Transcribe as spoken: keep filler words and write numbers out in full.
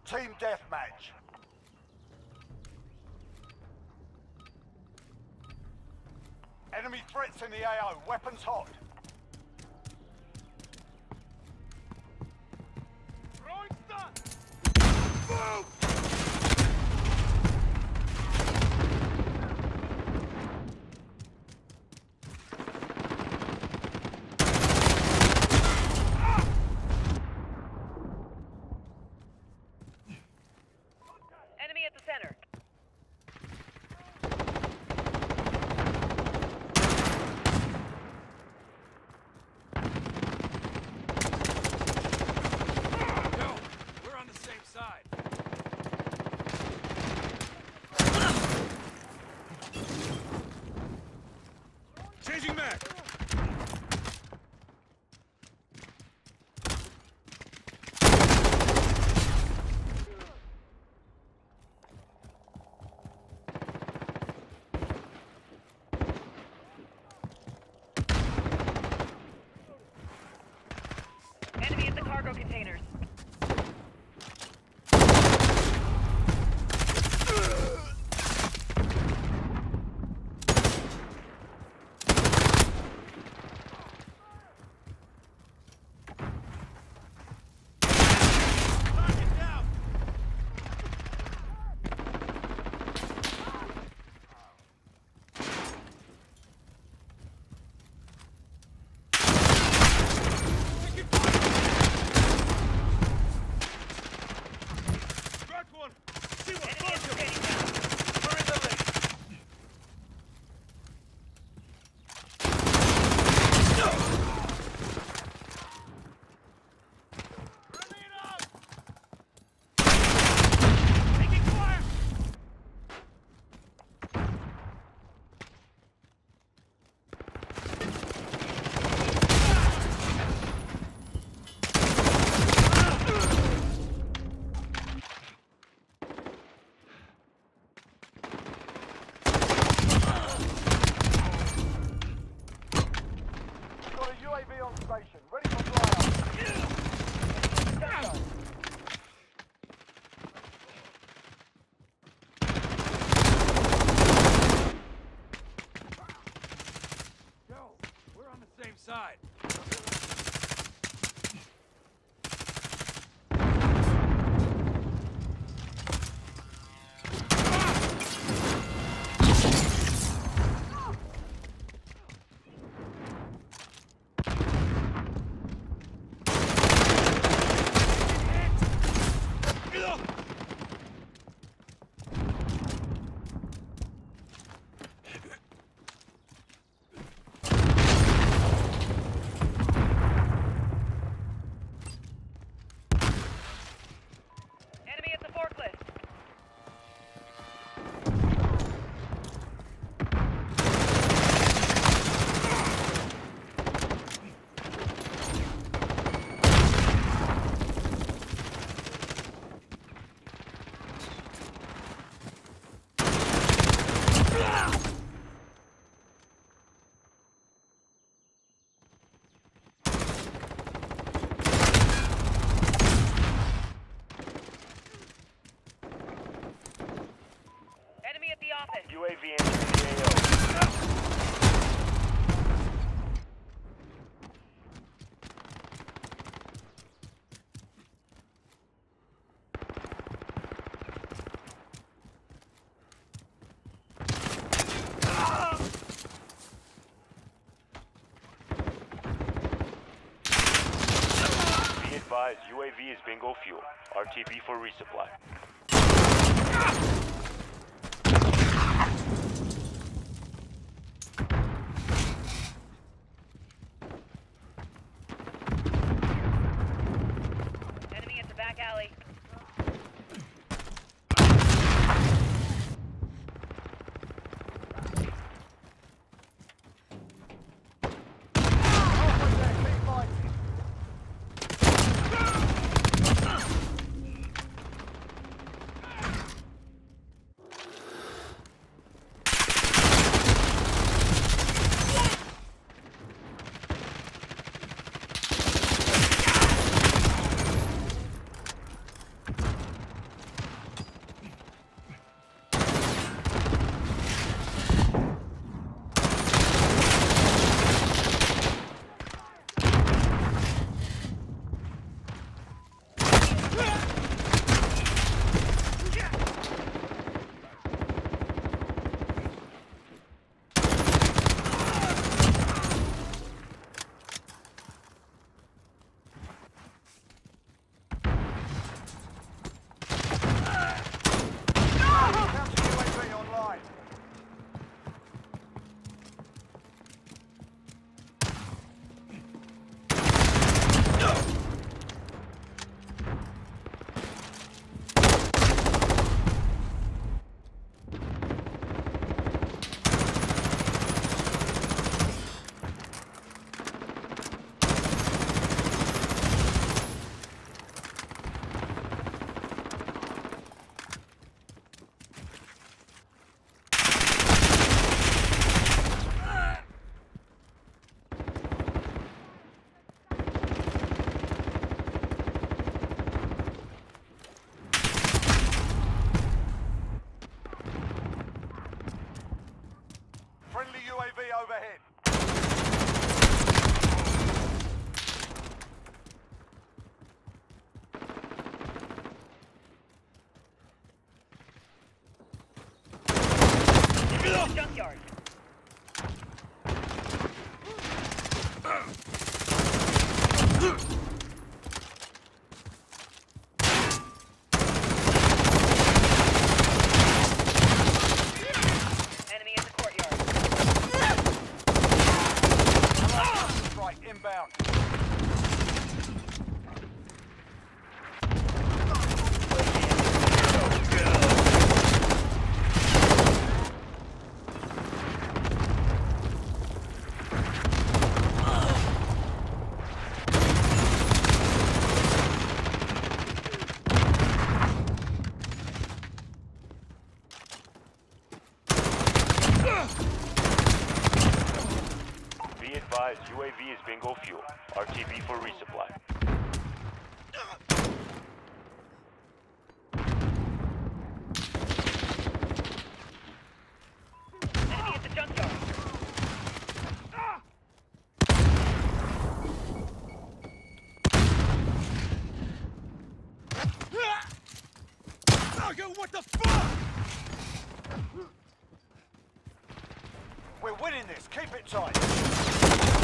Team deathmatch. Enemy threats in the A O. Weapons hot. Move! Enemy at the center. Yo, we're on the same side. Changing mag. Enemy at the cargo containers. Target down. Taking fire. Crack one. See what Enemy fuck him. infiltrating now. We're in the lead. Taking fire. Got a U A V on station. Ready for flyout. Yo, we're on the same side. Enemy at the forklift. Enemy at the office. U A V entering the A O. Be advised, U A V is bingo fuel. R T B for resupply. Enemy at the back alley. U A V overhead. Enemy at the junkyard. Enemy at the courtyard. Right, inbound. Be advised, U A V is bingo fuel. R T B for resupply. Enemy at the junkyard. Nigga, what the fuck? We're winning this. Keep it tight.